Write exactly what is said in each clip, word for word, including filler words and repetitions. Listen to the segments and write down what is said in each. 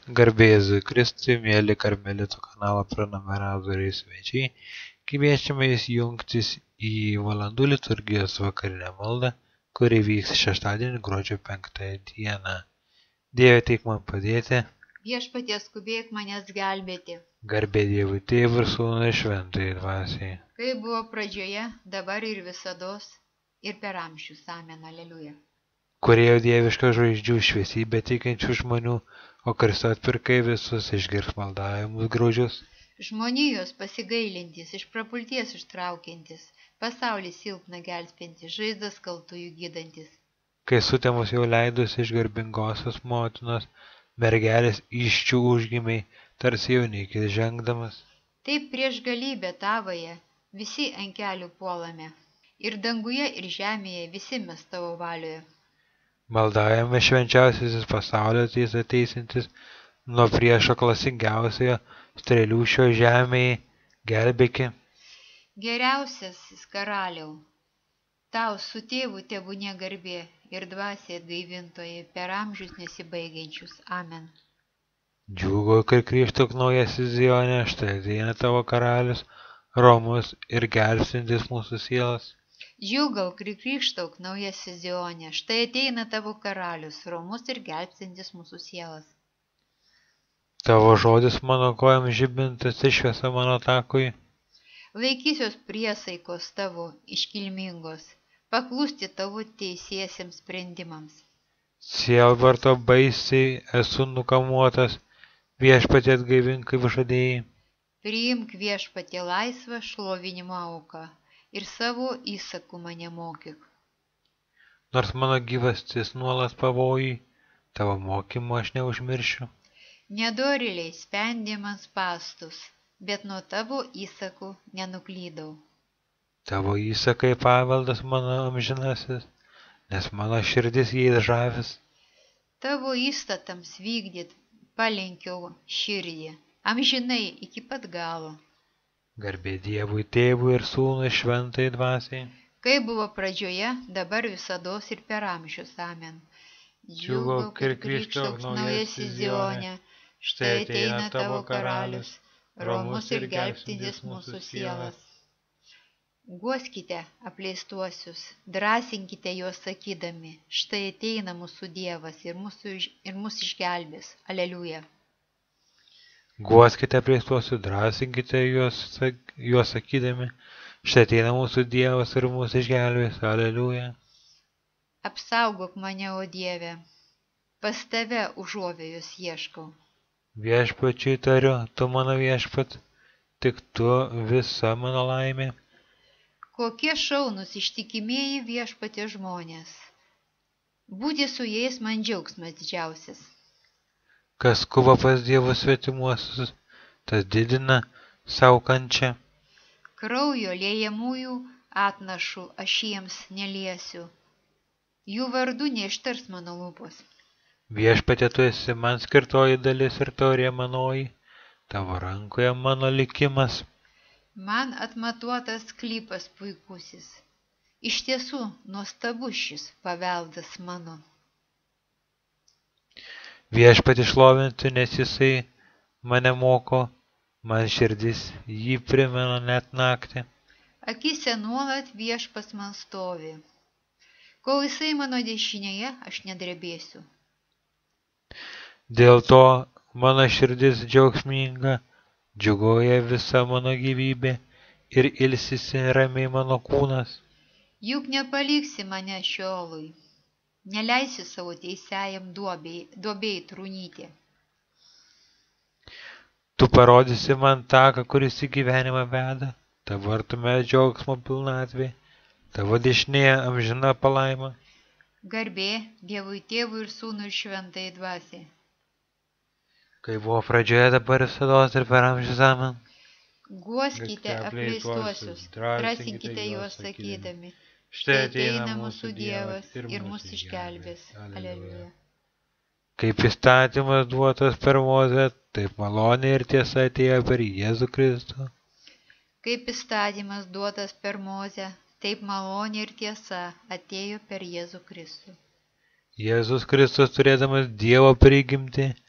Garbė Jėzui Kristui, mieli Karmelitų kanalo prenumeratoriai svečiai, kviečiame Jus jungtis į valandų liturgijos vakarinę maldą, kuri vyks šeštadienį gruodžio penktąją dieną. Dieve, teik man padėti. Viešpatie, skubėk manęs gelbėti. Garbė Dievui Tėvui ir Sūnui ir Šventajai Dvasiai. Kaip buvo pradžioje, dabar ir visados, ir per amžius. Amen. Aleliuja. Kūrėjo dievišką žvaigždžių šviesybę teikiančių žmonių, o Kristų atpirkai visus, išgirsk maldavimus graudžius. Žmonijos pasigailintis, iš prapulties ištraukiantis, pasaulį silpną gelbstintis, žaizdas kaltųjų gydantis. Kai sutemus jau leidus iš garbingosios motinos, mergelės įsčių užgimiai, tarsi jaunikis žengdamas. Taip prieš galybę tavoje visi ant kelių puolame, ir danguje, ir žemėje visi mes tavo valioje. Maldavome švenčiausiasis pasaulio teis ateisintis, nuo priešo klasingiausiojo strėlių šio žemėje, gelbėki. Geriausiasis karaliau, tau su tėvu tebūnie garbė ir dvasia atgaivintoji per amžius nesibaigiančius. Amen. Džiūgauk ir krykštauk naujasis Zione, štai ateina tavo karalius, romus ir gelbstintis mūsų sielas. Džiūgauk ir krykštauk naujasis Zione, štai ateina tavo karalius, romus ir gelbstintis mūsų sielas. Tavo žodis mano kojam žibintas ir šviesa mano takui. Laikysios priesaikos tavo iškilmingos, paklusti tavo teisiesiems sprendimams. Sielvarto baisiai esu nukamuotas, viešpatie atgaivink kaip žadėjai. Priimk viešpatie laisvą šlovinimo auką ir savo įsakų mane mokyk. Nors mano gyvastis nuolat pavojai, tavo mokymo aš neužmiršiu. Nedorėliai spendė man spastus, bet nuo tavo įsakų nenuklydau. Tavo įsakai paveldas mano amžinasis, nes mano širdis jais žavis. Tavo įstatams vykdyt palenkiau širdį, amžinai iki pat galo. Garbė Dievui Tėvui ir Sūnui Šventai Dvasiai. Kai buvo pradžioje, dabar visados ir per amžius. Amen. Džiūgauk ir krykštauk naujasis Zione, štai ateina tavo karalius, romus ir gelbstintis mūsų sielas. Guoskite apleistuosius, drąsinkite juos sakydami, štai ateina mūsų Dievas ir mūsų, ir mūsų išgelbės. Aleliuja. Guoskite apleistuosius, drąsinkite juos, juos sakydami, štai ateina mūsų Dievas ir mūsų išgelbės. Aleliuja. Apsaugok mane, o Dieve, pas tave užuovėjus ieškau. Viešpačiui tariu, tu mano viešpat, tik tu visa mano laimė. Kokie šaunus ištikimieji viešpatie žmonės. Būti su jais man džiaugsmas didžiausias. Kas skuba pas Dievo svetimuosius, tas didina savo kančią. Kraujo liejamųjų atnašų aš jiems neliesiu. Jų vardų neištars mano lūpos. Viešpatie, tu esi man skirtoji dalis ir taurė manoji, tavo rankoje mano likimas. Man atmatuotas sklypas puikusis. Iš tiesų, nuostabus šis paveldas mano. Viešpatie šlovinti, nes jisai mane moko, man širdis jį primena net naktį. Akise nuolat viešpas man stovi. Kol jisai mano dešinėje, aš nedrebėsiu. Dėl to mano širdis džiaugsminga, džiugoja visa mano gyvybė ir ilsisi ramiai mano kūnas. Juk nepaliksi mane šiolui, neleisi savo teisiajam duobei, duobei trūnyti. Tu parodysi man taką, kuris į gyvenimą veda, tavo artume džiaugsmo pilnatvė, tavo dešinėje amžina palaima. Garbė Dievui Tėvui ir Sūnui ir Šventai Dvasiai. Kai buvo pradžioje, dabar visados ir per amžius. Amen. Guoskite apleistuosius, drąsinkite juos sakydami, štai ateina mūsų Dievas ir mūsų išgelbės. Aleliuja. Kaip įstatymas duotas per Mozę, taip malonė ir tiesa atėjo per Jėzų Kristų. Kaip įstatymas duotas per Mozę, taip malonė ir tiesa atėjo per Jėzų Kristų. Jėzus Kristus, turėdamas Dievo prigimtį,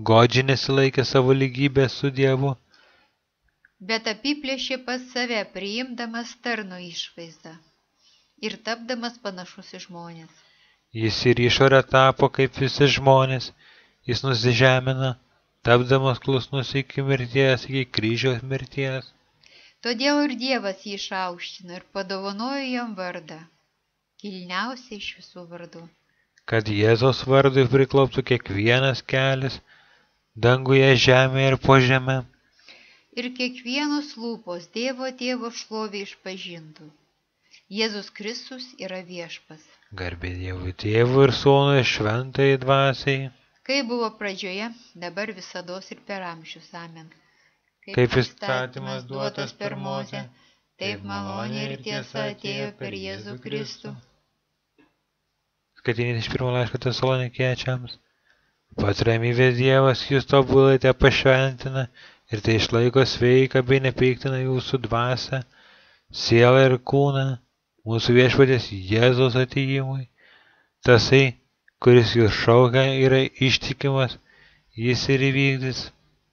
godžiai nesilaikė savo lygybės su Dievu, bet apiplėšė pas save, priimdamas tarno išvaizdą ir tapdamas panašus į žmonės. jis ir išorę tapo kaip visi žmonės, jis nusižemino, tapdamas klusnus iki mirties, iki kryžiaus mirties. Todėl ir Dievas jį išaukštino ir padovanojo jam vardą, kilniausią iš visų vardų. Kad Jėzaus vardui priklauptų kiekvienas kelias, danguje, žemėje ir po žemę. Ir kiekvienos lūpos Dievo Tėvo šlovė išpažintų. Jėzus Kristus yra viešpas. Garbė Dievui Tėvui ir Sūnui ir Šventajai Dvasiai. Kaip buvo pradžioje, dabar visados ir per amžius. Amen. Kaip įstatymas duotas per Mozę, taip malonė ir tiesa atėjo per Jėzų Kristų. Skaitinys iš pirmo laiško Tesalonikiečiams. Pats ramybės Dievas jūs tobulai te pašventina ir tai išlaiko sveiką bei nepiktina jūsų dvasią, sielą ir kūną, mūsų viešpaties Jėzaus atėjimui. Tasai, kuris jūs šaukia, yra ištikimas, jis ir įvykdys.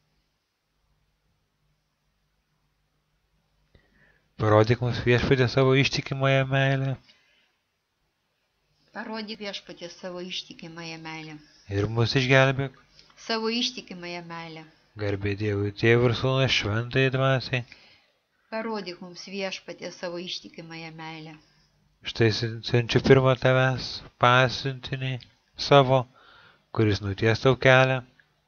Parodyk mums viešpatie savo ištikimąją meilę. Parodyk viešpatie savo ištikimąją meilę. Ir mus išgelbėk. Savo ištikimąją meilę. Garbė Dievui Tėvui ir Sūnui ir Šventajai Dvasiai. Parodyk mums viešpatie savo ištikimąją meilę. Štai siunčiu pirmą tavęs pasiuntinį savo, kuris nuties tau kelią.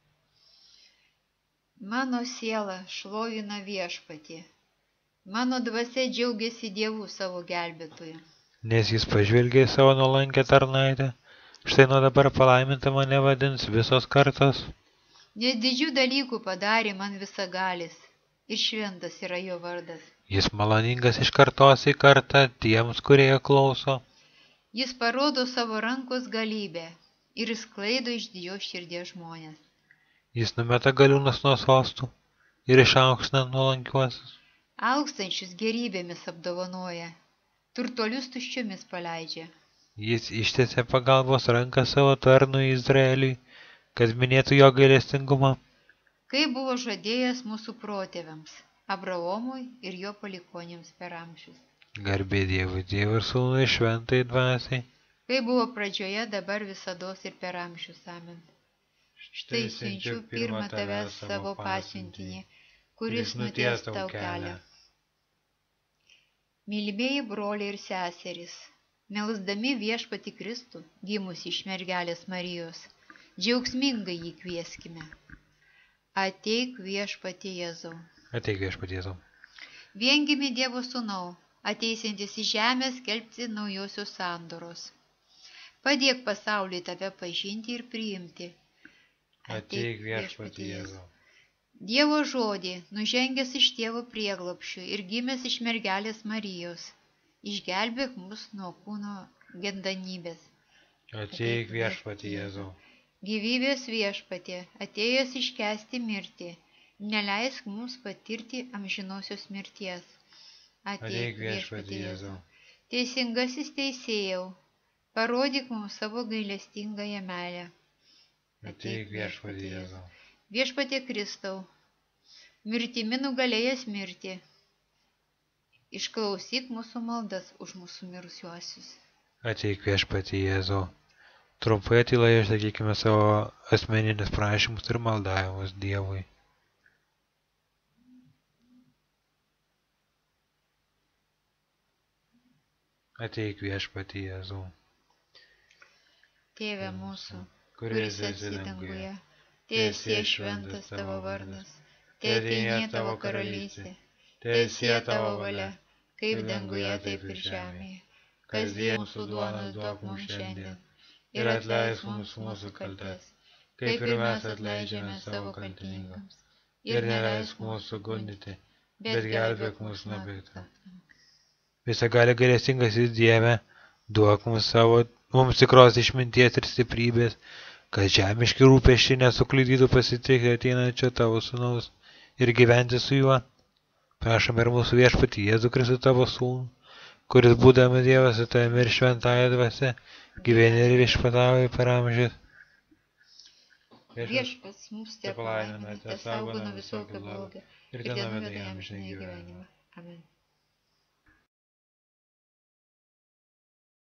Mano siela šlovina viešpatį. Mano dvasia džiaugiasi Dievu savo gelbėtoju. Nes jis pažvelgė į savo nuolankę tarnaitę. Štai nuo dabar palaiminta mane vadins visos kartos. Nes didžių dalykų padarė man visagalis ir šventas yra jo vardas. Jis maloningas iš kartos į kartą tiems, kurie jo klauso. Jis parodo savo rankos galybę ir sklaido iš didžios širdies žmonės. Jis numeta galiūnus nuo sostų ir išaukština nuolankiuosius. Aukstančius gerybėmis apdovanoja, turtuolius tuščiomis paleidžia. Jis ištiesė pagalbos ranką savo tarnui Izraeliui, kad minėtų jo gailestingumą. Kai buvo žadėjęs mūsų protėviams, Abraomui ir jo palikuonėms per amžius. Garbė Dievui Tėvui ir Sūnui ir Šventajai Dvasiai. Kai buvo pradžioje, dabar visados ir per amžius. Amen. Štai siunčiu pirmą tavęs savo pasiuntinį, kuris nuties tau kelią. Mylimieji broliai ir seserys, melsdami viešpatį Kristų, gimusi iš mergelės Marijos, džiaugsmingai jį kvieskime. Ateik viešpatie Jėzau. Ateik viešpatie Jėzau. Viengimi Dievo sūnau, ateisintis į žemę skelbti naujosios sandoros. Padėk pasauliui tave pažinti ir priimti. Ateik viešpatie Jėzau. Dievo žodį, nužengęs iš tėvo prieglobsčių ir gimęs iš mergelės Marijos, išgelbėk mus nuo kūno gendanybės. Ateik viešpatie Jėzau. Gyvybės viešpatie, atėjęs iškęsti mirtį, neleisk mums patirti amžinosios mirties. Ateik viešpatie Jėzau. Teisingasis teisėjau, parodyk mums savo gailestingąją meilę. Ateik viešpatie Jėzau. Viešpatie Kristau, mirtimi nugalėjęs mirtį, išklausyk mūsų maldas už mūsų mirusiuosius. Ateik viešpatie Jėzau. Trumpai tyloje išsakykime savo asmeninius prašymus ir maldavimus Dievui. Ateik viešpatie Jėzau. Tėve mūsų, kuris esi danguje, teesie šventas tavo vardas, teateinie tavo karalystė, teesie tavo valia, kaip danguje, taip ir žemėje. Kasdien mūsų duonos duok mums šiandien ir atleisk mums mūsų kaltes, kaip ir mes atleidžiame savo kaltininkams. Ir neleisk mūsų gundyti, bet gelbėk mus nuo pikto. Visagali gailestingasis Dieve, duok mums savo, mums tikros išminties ir stiprybės, kad žemiški rūpesčiai nesukliudytų pasitikti ateinančio tavo sūnaus ir gyventi su juo. Prašome ir mūsų viešpatį Jėzų Kristų tavo sūnų, kuris būdamas Dievas su tavimi ir šventąja dvasia, gyveni ir viešpatauja per amžius. Viešpats mus te palaimina, te saugo nuo visokio blogio ir te nuveda jam žinai gyvenimą. Amen.